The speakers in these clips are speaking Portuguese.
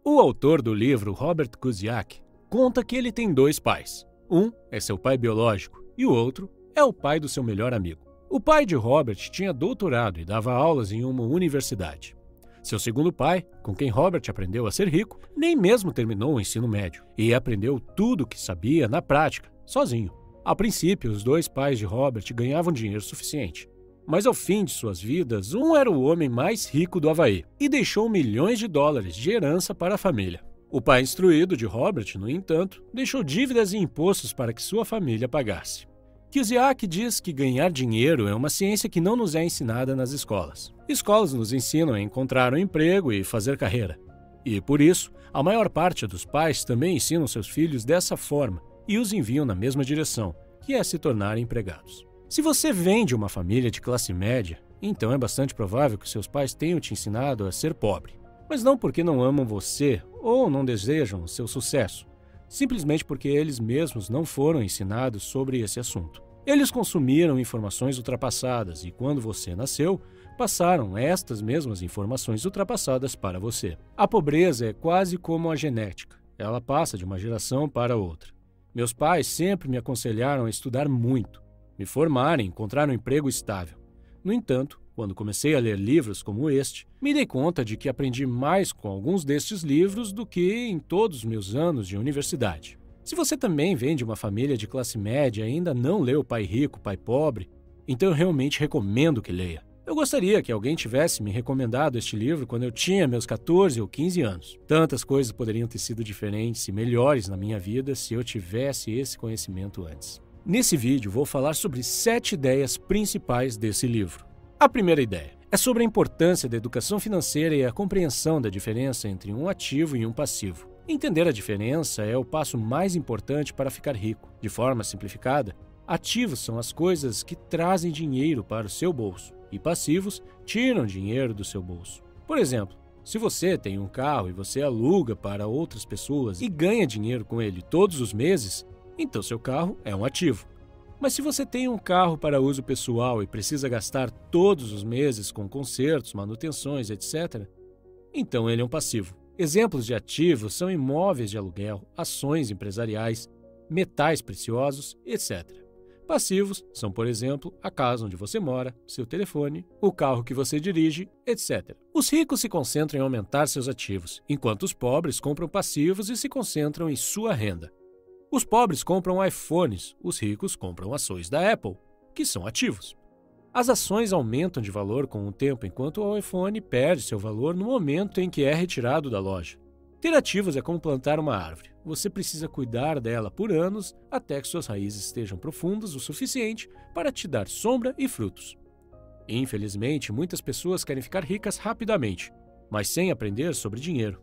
O autor do livro, Robert Kuciak, conta que ele tem 2 pais. Um é seu pai biológico e o outro é o pai do seu melhor amigo. O pai de Robert tinha doutorado e dava aulas em uma universidade. Seu segundo pai, com quem Robert aprendeu a ser rico, nem mesmo terminou o ensino médio e aprendeu tudo o que sabia na prática, sozinho. A princípio, os 2 pais de Robert ganhavam dinheiro suficiente. Mas ao fim de suas vidas, um era o homem mais rico do Havaí e deixou milhões de dólares de herança para a família. O pai instruído de Robert, no entanto, deixou dívidas e impostos para que sua família pagasse. Kuciak diz que ganhar dinheiro é uma ciência que não nos é ensinada nas escolas. Escolas nos ensinam a encontrar um emprego e fazer carreira. E, por isso, a maior parte dos pais também ensinam seus filhos dessa forma e os enviam na mesma direção, que é se tornarem empregados. Se você vem de uma família de classe média, então é bastante provável que seus pais tenham te ensinado a ser pobre. Mas não porque não amam você ou não desejam seu sucesso, simplesmente porque eles mesmos não foram ensinados sobre esse assunto. Eles consumiram informações ultrapassadas e, quando você nasceu, passaram estas mesmas informações ultrapassadas para você. A pobreza é quase como a genética. Ela passa de uma geração para outra. Meus pais sempre me aconselharam a estudar muito, me formar e encontrar um emprego estável. No entanto, quando comecei a ler livros como este, me dei conta de que aprendi mais com alguns destes livros do que em todos os meus anos de universidade. Se você também vem de uma família de classe média e ainda não leu Pai Rico, Pai Pobre, então eu realmente recomendo que leia. Eu gostaria que alguém tivesse me recomendado este livro quando eu tinha meus 14 ou 15 anos. Tantas coisas poderiam ter sido diferentes e melhores na minha vida se eu tivesse esse conhecimento antes. Nesse vídeo, vou falar sobre 7 ideias principais desse livro. A primeira ideia é sobre a importância da educação financeira e a compreensão da diferença entre um ativo e um passivo. Entender a diferença é o passo mais importante para ficar rico. De forma simplificada, ativos são as coisas que trazem dinheiro para o seu bolso e passivos tiram dinheiro do seu bolso. Por exemplo, se você tem um carro e você aluga para outras pessoas e ganha dinheiro com ele todos os meses, então seu carro é um ativo. Mas se você tem um carro para uso pessoal e precisa gastar todos os meses com consertos, manutenções, etc., então ele é um passivo. Exemplos de ativos são imóveis de aluguel, ações empresariais, metais preciosos, etc. Passivos são, por exemplo, a casa onde você mora, seu telefone, o carro que você dirige, etc. Os ricos se concentram em aumentar seus ativos, enquanto os pobres compram passivos e se concentram em sua renda. Os pobres compram iPhones, os ricos compram ações da Apple, que são ativos. As ações aumentam de valor com o tempo, enquanto o iPhone perde seu valor no momento em que é retirado da loja. Ter ativos é como plantar uma árvore. Você precisa cuidar dela por anos até que suas raízes estejam profundas o suficiente para te dar sombra e frutos. Infelizmente, muitas pessoas querem ficar ricas rapidamente, mas sem aprender sobre dinheiro.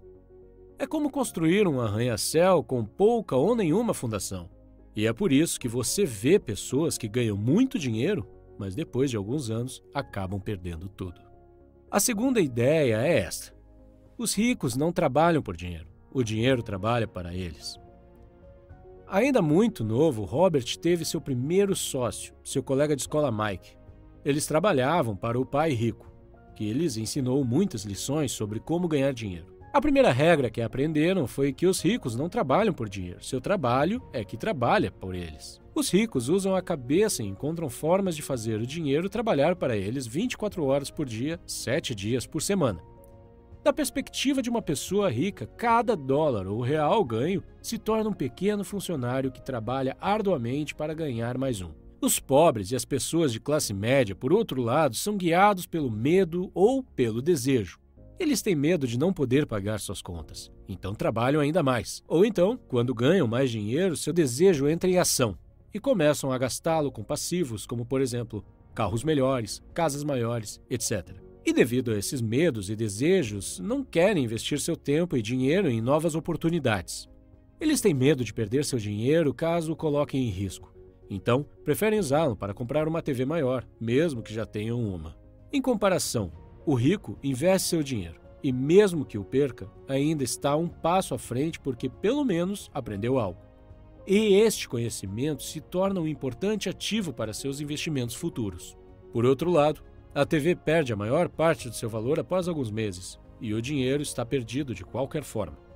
É como construir um arranha-céu com pouca ou nenhuma fundação. E é por isso que você vê pessoas que ganham muito dinheiro, mas depois de alguns anos acabam perdendo tudo. A segunda ideia é esta: os ricos não trabalham por dinheiro, o dinheiro trabalha para eles. Ainda muito novo, Robert teve seu primeiro sócio, seu colega de escola Mike. Eles trabalhavam para o pai rico, que lhes ensinou muitas lições sobre como ganhar dinheiro. A primeira regra que aprenderam foi que os ricos não trabalham por dinheiro, seu trabalho é que trabalha por eles. Os ricos usam a cabeça e encontram formas de fazer o dinheiro trabalhar para eles 24 horas por dia, 7 dias por semana. Da perspectiva de uma pessoa rica, cada dólar ou real ganho se torna um pequeno funcionário que trabalha arduamente para ganhar mais um. Os pobres e as pessoas de classe média, por outro lado, são guiados pelo medo ou pelo desejo. Eles têm medo de não poder pagar suas contas, então trabalham ainda mais. Ou então, quando ganham mais dinheiro, seu desejo entra em ação e começam a gastá-lo com passivos, como, por exemplo, carros melhores, casas maiores, etc. E devido a esses medos e desejos, não querem investir seu tempo e dinheiro em novas oportunidades. Eles têm medo de perder seu dinheiro caso o coloquem em risco. Então, preferem usá-lo para comprar uma TV maior, mesmo que já tenham uma. Em comparação, o rico investe seu dinheiro e, mesmo que o perca, ainda está um passo à frente porque, pelo menos, aprendeu algo. E este conhecimento se torna um importante ativo para seus investimentos futuros. Por outro lado, a TV perde a maior parte do seu valor após alguns meses e o dinheiro está perdido de qualquer forma.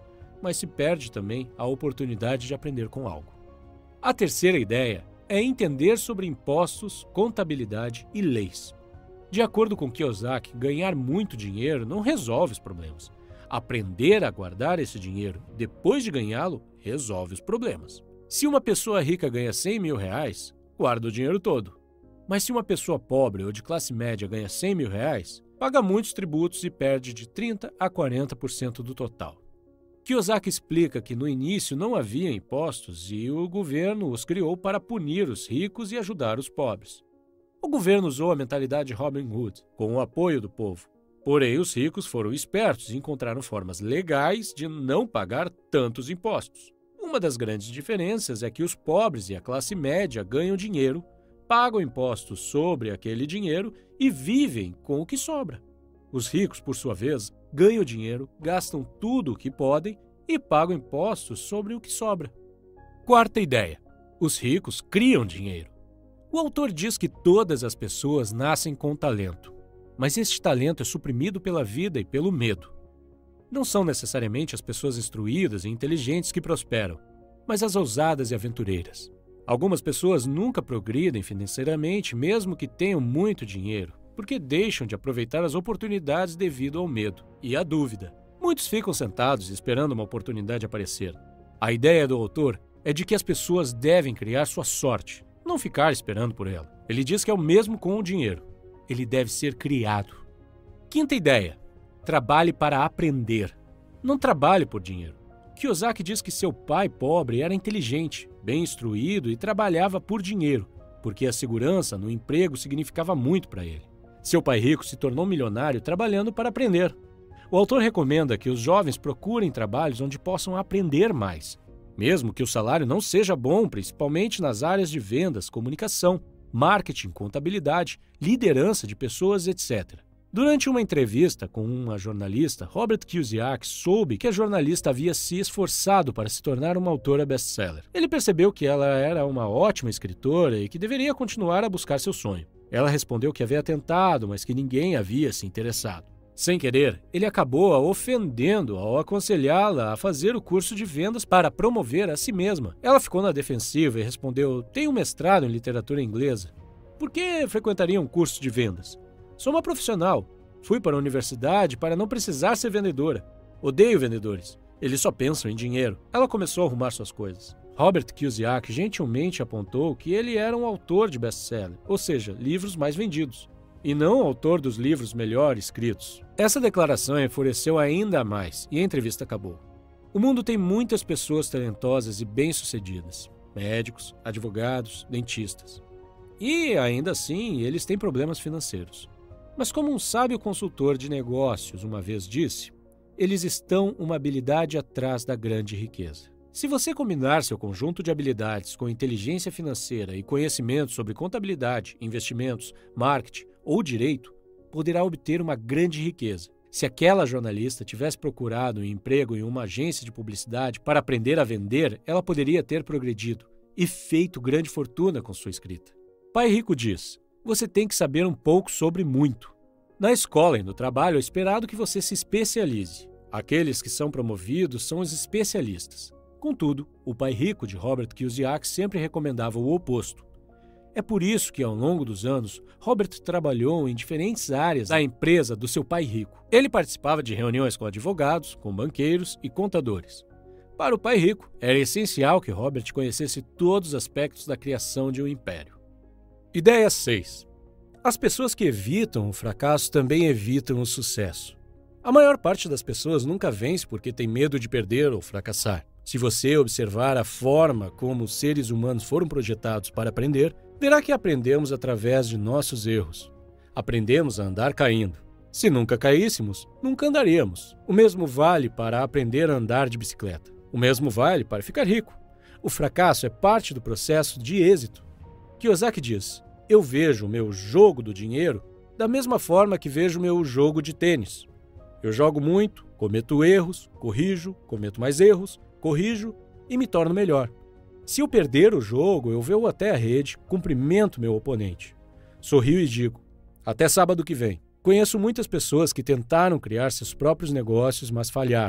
mas se perde também a oportunidade de aprender com algo. A terceira ideia é entender sobre impostos, contabilidade e leis. De acordo com Kiyosaki, ganhar muito dinheiro não resolve os problemas. Aprender a guardar esse dinheiro depois de ganhá-lo resolve os problemas. Se uma pessoa rica ganha 100 mil reais, guarda o dinheiro todo. Mas se uma pessoa pobre ou de classe média ganha 100 mil reais, paga muitos tributos e perde de 30% a 40% do total. Kiyosaki explica que no início não havia impostos e o governo os criou para punir os ricos e ajudar os pobres. O governo usou a mentalidade Robin Hood, com o apoio do povo. Porém, os ricos foram espertos e encontraram formas legais de não pagar tantos impostos. Uma das grandes diferenças é que os pobres e a classe média ganham dinheiro, pagam impostos sobre aquele dinheiro e vivem com o que sobra. Os ricos, por sua vez, ganham dinheiro, gastam tudo o que podem e pagam impostos sobre o que sobra. Quarta ideia: os ricos criam dinheiro. O autor diz que todas as pessoas nascem com talento, mas este talento é suprimido pela vida e pelo medo. Não são necessariamente as pessoas instruídas e inteligentes que prosperam, mas as ousadas e aventureiras. Algumas pessoas nunca progridem financeiramente, mesmo que tenham muito dinheiro, porque deixam de aproveitar as oportunidades devido ao medo e à dúvida. Muitos ficam sentados esperando uma oportunidade aparecer. A ideia do autor é de que as pessoas devem criar sua sorte, não ficar esperando por ela. Ele diz que é o mesmo com o dinheiro. Ele deve ser criado. Quinta ideia: trabalhe para aprender. Não trabalhe por dinheiro. Kiyosaki diz que seu pai pobre era inteligente, bem instruído e trabalhava por dinheiro, porque a segurança no emprego significava muito para ele. Seu pai rico se tornou milionário trabalhando para aprender. O autor recomenda que os jovens procurem trabalhos onde possam aprender mais, mesmo que o salário não seja bom, principalmente nas áreas de vendas, comunicação, marketing, contabilidade, liderança de pessoas, etc. Durante uma entrevista com uma jornalista, Robert Kiyosaki soube que a jornalista havia se esforçado para se tornar uma autora best-seller. Ele percebeu que ela era uma ótima escritora e que deveria continuar a buscar seu sonho. Ela respondeu que havia tentado, mas que ninguém havia se interessado. Sem querer, ele acabou a ofendendo ao aconselhá-la a fazer o curso de vendas para promover a si mesma. Ela ficou na defensiva e respondeu: tenho um mestrado em literatura inglesa. Por que frequentaria um curso de vendas? Sou uma profissional. Fui para a universidade para não precisar ser vendedora. Odeio vendedores. Eles só pensam em dinheiro. Ela começou a arrumar suas coisas. Robert Kiyosaki gentilmente apontou que ele era um autor de best-seller, ou seja, livros mais vendidos, e não autor dos livros melhor escritos. Essa declaração enfureceu ainda mais e a entrevista acabou. O mundo tem muitas pessoas talentosas e bem-sucedidas, médicos, advogados, dentistas. E, ainda assim, eles têm problemas financeiros. Mas como um sábio consultor de negócios uma vez disse, eles estão uma habilidade atrás da grande riqueza. Se você combinar seu conjunto de habilidades com inteligência financeira e conhecimento sobre contabilidade, investimentos, marketing ou direito, poderá obter uma grande riqueza. Se aquela jornalista tivesse procurado um emprego em uma agência de publicidade para aprender a vender, ela poderia ter progredido e feito grande fortuna com sua escrita. Pai Rico diz: você tem que saber um pouco sobre muito. Na escola e no trabalho é esperado que você se especialize. Aqueles que são promovidos são os especialistas. Contudo, o Pai Rico de Robert Kiyosaki sempre recomendava o oposto. É por isso que, ao longo dos anos, Robert trabalhou em diferentes áreas da empresa do seu pai rico. Ele participava de reuniões com advogados, com banqueiros e contadores. Para o Pai Rico, era essencial que Robert conhecesse todos os aspectos da criação de um império. Ideia 6. As pessoas que evitam o fracasso também evitam o sucesso. A maior parte das pessoas nunca vence porque tem medo de perder ou fracassar. Se você observar a forma como os seres humanos foram projetados para aprender, verá que aprendemos através de nossos erros. Aprendemos a andar caindo. Se nunca caíssemos, nunca andaríamos. O mesmo vale para aprender a andar de bicicleta. O mesmo vale para ficar rico. O fracasso é parte do processo de êxito. Kiyosaki diz: eu vejo o meu jogo do dinheiro da mesma forma que vejo o meu jogo de tênis. Eu jogo muito, cometo erros, corrijo, cometo mais erros, corrijo e me torno melhor. Se eu perder o jogo, eu vou até a rede, cumprimento meu oponente. Sorrio e digo: até sábado que vem. Conheço muitas pessoas que tentaram criar seus próprios negócios, mas falharam.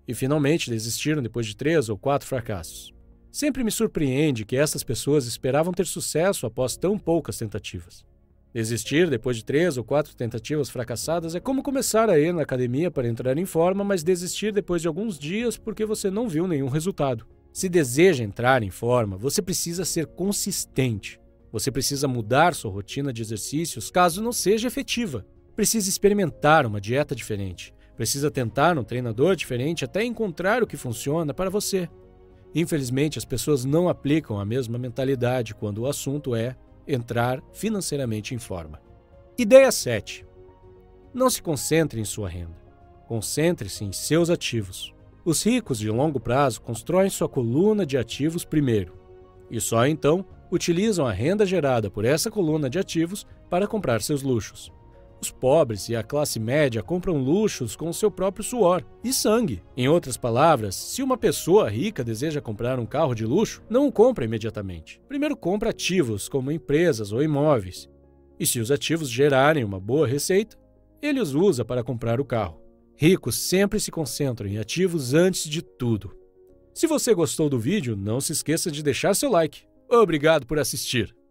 e finalmente desistiram depois de 3 ou 4 fracassos. Sempre me surpreende que essas pessoas esperavam ter sucesso após tão poucas tentativas. Desistir depois de 3 ou 4 tentativas fracassadas é como começar a ir na academia para entrar em forma, mas desistir depois de alguns dias porque você não viu nenhum resultado. Se deseja entrar em forma, você precisa ser consistente. Você precisa mudar sua rotina de exercícios caso não seja efetiva. Precisa experimentar uma dieta diferente. Precisa tentar um treinador diferente até encontrar o que funciona para você. Infelizmente, as pessoas não aplicam a mesma mentalidade quando o assunto é entrar financeiramente em forma. Ideia 7. Não se concentre em sua renda. Concentre-se em seus ativos. Os ricos de longo prazo constroem sua coluna de ativos primeiro, e só então utilizam a renda gerada por essa coluna de ativos para comprar seus luxos. Os pobres e a classe média compram luxos com o seu próprio suor e sangue. Em outras palavras, se uma pessoa rica deseja comprar um carro de luxo, não o compra imediatamente. Primeiro compra ativos, como empresas ou imóveis. E se os ativos gerarem uma boa receita, ele os usa para comprar o carro. Ricos sempre se concentram em ativos antes de tudo. Se você gostou do vídeo, não se esqueça de deixar seu like. Obrigado por assistir!